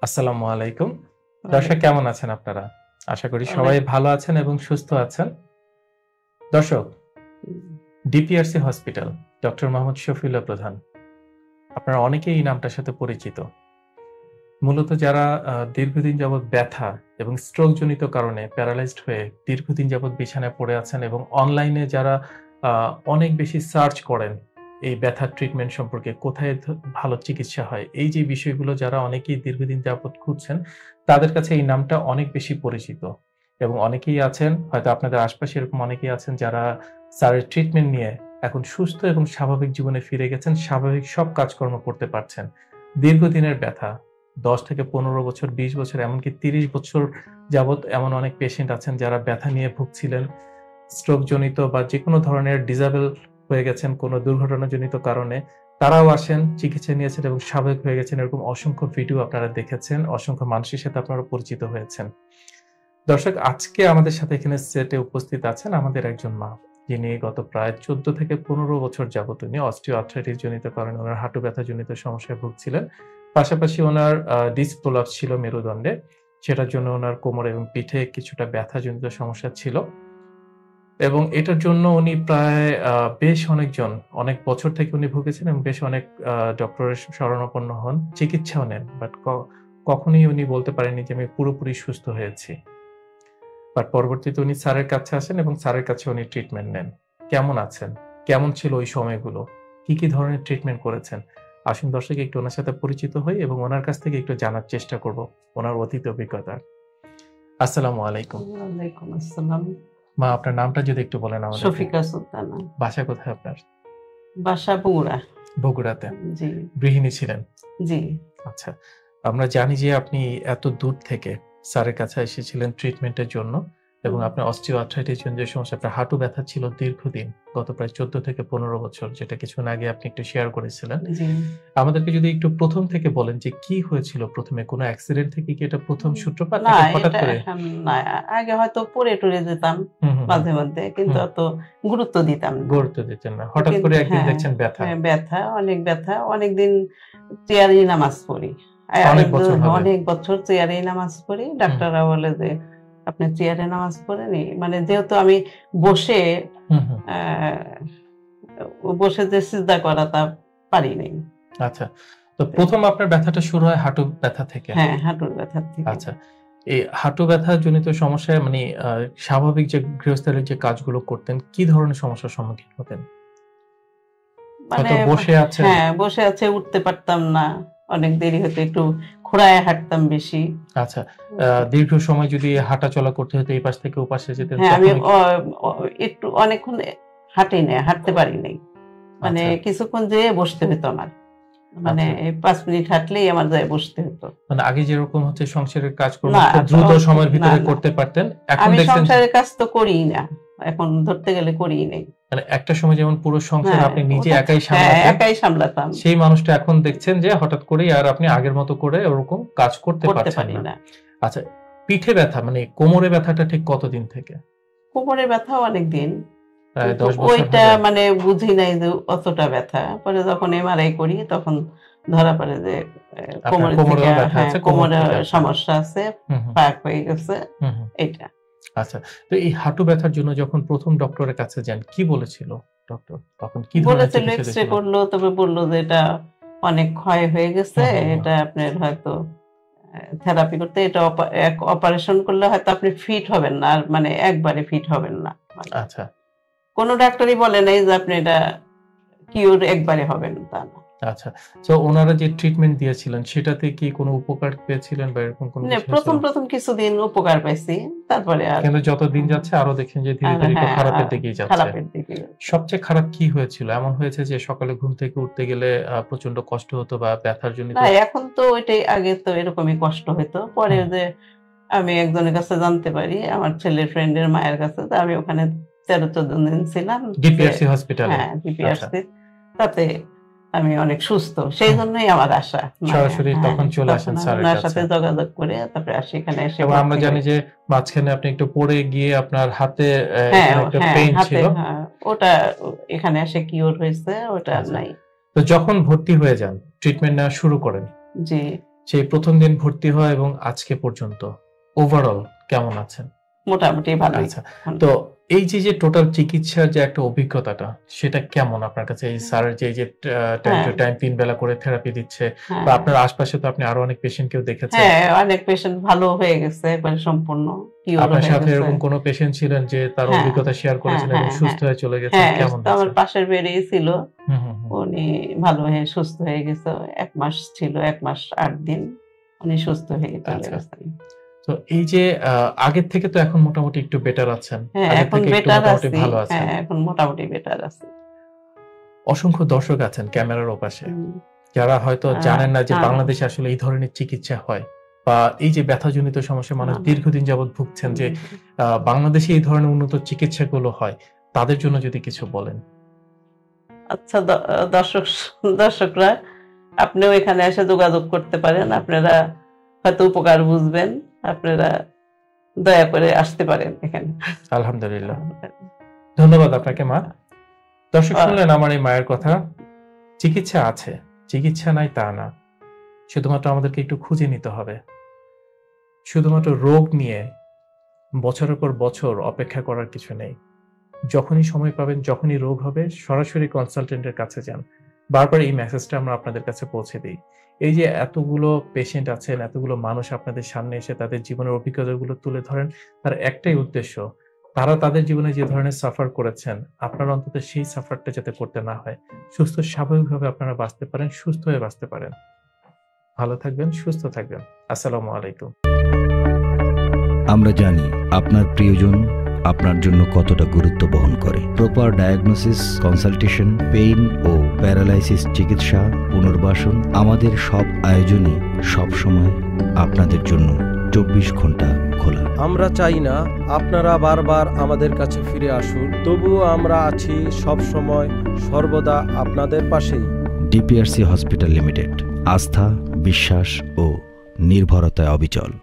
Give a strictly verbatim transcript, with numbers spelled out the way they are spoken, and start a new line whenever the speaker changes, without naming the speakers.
আসসালামু আলাইকুম। দর্শক কেমন আছেন আপনারা? আশা করি সবাই ভালো আছেন এবং সুস্থ আছেন। দর্শক, DPRC hospital, doctor Mohammad Shafiullah Pradhan. আপনারা অনেকেই এই নামটার সাথে পরিচিত। মূলত যারা আ দীর্ঘদিন যাবৎ ব্যথা এবং স্ট্রোক জনিত কারণে প্যারালাইজড হয়ে দীর্ঘদিন যাবৎ বিছানায় পড়ে আছেন এবং অনলাইনে যারা আ অনেক বেশি সার্চ করেন এই ব্যথার ট্রিটমেন্ট সম্পর্কে, কোথায় ধ ভালো চিকিৎসা হয়। এই যে বিষয়গুলো যারা অনেকেই দীর্ঘদিন যাবৎ খুঁজছেন, তাদের কাছে এই নামটা অনেক বেশি পরিচিত। এবং অনেকেই আছেন, হয়তো আপনাদের আশপাশে এরকম অনেকেই আছেন যারা স্যারের ট্রিটমেন্ট নিয়ে এখন সুস্থ এবং স্বাভাবিক জীবনে ফিরে গেছেন, স্বাভাবিক সব কাজকর্ম করতে পারছেন। দীর্ঘদিনের ব্যথা দশ থেকে পনেরো বছর, বিশ বছর, এমনকি ত্রিশ বছর যাবৎ এমন অনেক পেশেন্ট আছেন যারা ব্যথা নিয়ে ভুগছিলেন। স্ট্রোক জনিত বা যেকোনো ধরনের ডিসেবল হয়ে গেছেন কোনো দুর্ঘটনাজনিত কারণে। তারাও আসেন, চিকিৎসা নিয়েছেন এবং স্বাভাবিক হয়ে গেছেন। এরকম অসংখ্য ভিডিও আপনারা দেখেছেন, অসংখ্য মানুষের সাথে আপনারা পরিচিত হয়েছেন। দর্শক, আজকে আমাদের সাথে এখানে সেটে উপস্থিত আছেন আমাদের একজন মা, যিনি গত প্রায় চৌদ্দ থেকে পনেরো বছর যাবৎ উনি অস্টিও আর্থ্রাইটিস জনিত কারণে উনার হাঁটু ব্যথা জনিত সমস্যায় ভুগছিলেন। পাশাপাশি উনার আ ডিস্ক প্রলাপস ছিল মেরুদণ্ডে। সেটার জন্য উনার কোমর এবং পিঠে কিছুটা ব্যথাজনিত সমস্যা ছিল। এবং এটার জন্য উনি প্রায় আ বেশ অনেকজন, অনেক বছর থেকে উনি ভুগেছেন এবং বেশ অনেক আ ডক্টরের শরণাপন্ন হন, চিকিৎসাও নেন। বাট ক কখনোই উনি বলতে পারেননি যে আমি পুরোপুরি সুস্থ হয়েছি। বাট পরবর্তীতে উনি স্যারের কাছে আসেন এবং স্যারের কাছে উনি ট্রিটমেন্ট নেন। কেমন আছেন? কেমন ছিল ওই সময়গুলো? কি, কি ধরনের ট্রিটমেন্ট করেছেন? আসুন দর্শক, একটু উনার সাথে পরিচিত হই এবং উনার কাছ থেকে একটু জানার চেষ্টা করব উনার অতীত অভিজ্ঞতা। আসসালামু আলাইকুম।
ওয়ালাইকুম আসসালাম।
মা, আপনার নামটা যদি একটু বলেন আমাদেরকে।
শফিকা সুলতানা।
বাসা কোথায় আপনার?
বাসা বগুড়া।
বগুড়াতে।
জি।
গৃহিণী ছিলেন?
জি।
আচ্ছা। আমরা জানি যে আপনি এত দূর থেকে স্যারের কাছে এসেছিলেন ট্রিটমেন্টের জন্য এবং
হুম।
আপনার অস্টিও আর্থ্রাইটিস জনিত সমস্যা, আপনার হাঁটু ব্যথা ছিল দীর্ঘদিন, গত প্রায় চৌদ্দ থেকে পনেরো বছর, যেটা কিছুক্ষণ আগে আপনি একটু শেয়ার করেছিলেন।
জি।
আমাদেরকে যদি একটু প্রথম থেকে বলেন যে কি হয়েছিল প্রথমে? কোনো অ্যাক্সিডেন্ট থেকে কি এটা প্রথম সূত্রপাত
না,
নাকি হঠাৎ
এটা
করে?
না, আগে হয়তো পড়ে টরে যেতাম
হুম, হুম,
মাঝে মধ্যে, কিন্তু
হুম।
অত গুরুত্ব দিতাম না।
গুরুত্ব দিতেন না। হঠাৎ করে
কিন্তু
একদিন
হ্যাঁ,
দেখছেন ব্যথা।
হ্যাঁ, ব্যথা, অনেক ব্যথা। অনেকদিন চেয়ারেই নামাজ পড়ি। আ
অনেক বছর হবে।
অনেক বছর চেয়ারেই নামাজ পড়ি।
হুম।
ডাক্তাররা বলে যে আপনি চেয়ারে নামাজ পড়েনি? মানে যেহেতু আমি বসে
হুম, হুম।
আ বসে যে সিজদা করা তা পারি নাই।
আচ্ছা। তো প্রথম আপনার ব্যথাটা শুরু হয় হাঁটু ব্যথা থেকে?
হ্যাঁ, হাঁটুর ব্যথার থেকে।
আচ্ছা। এই হাঁটু ব্যথা জনিত সমস্যায় মানে আ স্বাভাবিক যে গৃহস্থালির যে কাজগুলো করতেন, কি ধরনের সমস্যার সম্মুখীন হতেন?
মানে
হয়তো বসে আছেন।
হ্যাঁ, বসে আছে, উঠতে পারতাম না। অনেক দেরি হতো, একটু খোঁড়ায় হাঁটতাম বেশি।
আচ্ছা। আ দীর্ঘ সময় যদি হাঁটাচলা করতে হতো, এই পাশ থেকে ও পাশে যেতেন,
হ্যাঁ, আমি
তখন
অ অ একটু অনেকক্ষণ হাঁটি নাই, হাঁটতে পারি নাই। মানে
আচ্ছা।
কিছুক্ষণ যেয়ে বসতে হতো আমার। মানে
আচ্ছা।
পাঁচ মিনিট হাঁটলেই আমার যেয়ে বসতে হতো।
মানে আগে যেরকম হচ্ছে সংসারের কাজকর্ম
না,
খুব দ্রুত সময়ের
না,
ভিতরে
না।
করতে পারতেন। এখন
আমি
দেখছেন
সংসারের কাজ তো করিই না। এখন ধরতে গেলে করিই নাই।
মানে একটা সময় যেমন পুরো সংসার
হ্যাঁ,
আপনি নিজে
ওটা
একাই
হ্যাঁ,
সামলাতেন,
একাই সামলাতাম।
সেই মানুষটা এখন দেখছেন যে হঠাৎ করেই আর আপনি আগের মতো করে ওরকম কাজ করতে
করতে
পারছেন
পারি
না।
না।
আচ্ছা, পিঠে ব্যথা মানে কোমরে ব্যথাটা ঠিক কতদিন থেকে?
কোমরে ব্যথাও অনেকদিন।
প্রায়
কিন্তু
দশ বছর
ওইটা
হবে?
মানে বুঝি নাই যে অতটা ব্যথা। পরে যখন এমআরআই করি তখন ধরা পড়ে যে এ
আপনার
কোমরের থেকে
কোমরেও ব্যথা
হ্যাঁ,
আছে, কোমর
কোমরে
থেকে আছে।
সমস্যা আছে,
হুম, হুম,
ফাঁক হয়ে গেছে,
হুম, হুম।
এইটা।
আচ্ছা। তো এই হাঁটু ব্যথার জন্য যখন প্রথম ডক্টরের কাছে যান, কি বলেছিল ডক্টর? তখন কি ধরনের
বলেছিল,
চিকিৎসা
এক্স-রে
দিয়েছিল?
করলো, তবে বলল যে এটা অনেক ক্ষয় হয়ে গেছে।
হুম, হুম, হুম।
এটা আপনার হয়তো আ থেরাপি করতে, এটা অপা এক অপারেশন করলে হয়তো আপনি ফিট হবেন না। আর মানে একবারে ফিট হবেন না। মানে
আচ্ছা,
কোন ডাক্তারই বলে নাই যে আপনি এটা কিওর একবারে হবেন, তা না।
আচ্ছা। সো উনারা যে ট্রিটমেন্ট দিয়েছিলেন সেটাতে কি কোনো উপকার পেয়েছিলেন বা এরকম কোনো
না,
কিছু
প্রথম,
হয়েছিল?
প্রথম কিছুদিন উপকার পাইছি। তারপরে আর
কিন্তু যত দিন যাচ্ছে আরো দেখছেন যে ধীরে,
আর
ধীরে একটু
হ্যাঁ,
খারাপের
আর
দিকেই যাচ্ছে।
খারাপের দিকে যাচ্ছে।
সবচেয়ে খারাপ কি হয়েছিল? এমন হয়েছে যে সকালে ঘুম থেকে উঠতে গেলে আ প্রচন্ড কষ্ট হতো বা ব্যথার জনিত?
না, এখন তো ওইটাই, আগে তো এরকমই কষ্ট হইতো। পরে
হুম।
যে আমি একজনের কাছে জানতে পারি, আমার ছেলের ফ্রেন্ডের মায়ের কাছে। তো আমি ওখানে তেরো চৌদ্দ দিন ছিলাম। যে
ডিপিআরসি হসপিটালে?
হ্যাঁ,
আচ্ছা।
ডিপিআরসি। তাতে আমি অনেক সুস্থ। সেই
হুম।
জন্যই আমার আশা। মানে
সরাসরি
হ্যাঁ,
তখন চলে
তখন
আসেন
আমি
স্যারের
উনার
কাছে।
সাথে যোগাযোগ করে তারপরে আসি, এখানে এসে
এবং আমরা
ভর্তি
জানি
হই।
যে মাঝখানে আপনি একটু পড়ে গিয়ে আপনার হাতে অ্যা
হ্যাঁ,
এখানে একটা
হ্যাঁ,
পেইন
হাতে
ছিল।
হ্যাঁ, ওটা এখানে এসে কিওর হয়েছে, ওটা আর
আচ্ছা।
নাই।
তো যখন ভর্তি হয়ে যান, ট্রিটমেন্ট নেওয়া শুরু করেন,
জি।
সেই প্রথম দিন ভর্তি হয় এবং আজকে পর্যন্ত ওভারঅল কেমন আছেন?
মোটামুটি ভালো।
আচ্ছা, তো এই যে যে টোটাল চিকিৎসার যে একটা অভিজ্ঞতাটা সেটা কেমন আপনার কাছে? এই স্যারের যে যে টাইম টু টাইম তিন বেলা করে থেরাপি দিচ্ছে, বা আপনার আশপাশে তো আপনি আরো অনেক পেশেন্টকেও দেখেছেন।
হ্যাঁ, অনেক পেশেন্ট ভালো হয়ে গেছে, একবারে সম্পূর্ণ কিওর
আপনার
হয়ে
সাথে
গেছে।
এরকম কোনো পেশেন্ট ছিলেন যে তার
হ্যাঁ,
অভিজ্ঞতা শেয়ার করেছেন
হ্যাঁ,
এবং
হ্যাঁ,
সুস্থ হয়ে চলে গেছেন?
হ্যাঁ,
কেমন
তো আমার
হয়েছে?
পাশের বেডেই ছিল,
হুম হুম হুম।
উনি ভালো হয়ে সুস্থ হয়ে গেছে। এক মাস ছিল, এক মাস আট দিন উনি সুস্থ হয়ে চলে
আচ্ছা।
গেছেন।
তো এই যে আহ, আগের থেকে তো এখন মোটামুটি একটু বেটার আছেন,
হ্যাঁ,
আগের
এখন
থেকে একটু
বেটার
মোটামুটি
আছি।
ভালো আছেন।
হ্যাঁ, এখন মোটামুটি বেটার আছে।
অসংখ্য দর্শক আছেন ক্যামেরার ওপাশে
হুম।
যারা হয়তো
আহ,
জানেন না যে
হ্যাঁ।
বাংলাদেশে আসলে এই ধরনের চিকিৎসা হয়, বা এই যে ব্যথাজনিত সমস্যা মানুষ
হ্যাঁ।
দীর্ঘদিন যাবৎ ভুগছেন, যে আহ, বাংলাদেশে এই ধরনের উন্নত চিকিৎসাগুলো হয়, তাদের জন্য যদি কিছু বলেন।
আচ্ছা, দ- দর্শক দর্শকরা আপনিও এখানে এসে যোগাযোগ করতে পারেন, আপনারা হয়তো উপকার বুঝবেন, আপনারা দয়া করে আসতে পারেন এখানে।
আলহামদুলিল্লাহ, ধন্যবাদ আপনাকে মা। দর্শক
আহ,
শুনলেন আমার এই মায়ের কথা। চিকিৎসা আছে, চিকিৎসা নাই তা না, শুধুমাত্র আমাদেরকে একটু খুঁজে নিতে হবে। শুধুমাত্র রোগ নিয়ে বছরের পর বছর অপেক্ষা করার কিছু নেই। যখনই সময় পাবেন, যখনই রোগ হবে, সরাসরি কনসালটেন্টের কাছে যান। বারবার এই মেসেজটা আমরা আপনাদের কাছে পৌঁছে দিই। এই যে এতগুলো পেশেন্ট আছেন, এতগুলো মানুষ আপনাদের সামনে এসে তাদের জীবনের অভিজ্ঞতাগুলো তুলে ধরেন, তার একটাই উদ্দেশ্য, তারা তাদের জীবনে যে ধরনের সাফার করেছেন, আপনারা অন্তত সেই সাফারটা যাতে করতে না হয়, সুস্থ স্বাভাবিকভাবে আপনারা বাঁচতে পারেন, সুস্থ হয়ে বাঁচতে পারেন। ভালো থাকবেন, সুস্থ থাকবেন। আসসালামু আলাইকুম।
আমরা জানি আপনার প্রিয়জন আপনার জন্য কতটা গুরুত্ব বহন করে। প্রপার ডায়াগনোসিস, কনসালটেশন, পেইন ও প্যারালাইসিস চিকিৎসা, পুনর্বাসন, আমাদের সব আয়োজনই সবসময় আপনাদের জন্য চব্বিশ ঘন্টা খোলা।
আমরা চাই না আপনারা বারবার আমাদের কাছে ফিরে আসুন, তবুও আমরা আছি সব সময় সর্বদা আপনাদের পাশেই।
ডিপিআরসি হসপিটাল লিমিটেড, আস্থা, বিশ্বাস ও নির্ভরতায় অবিচল।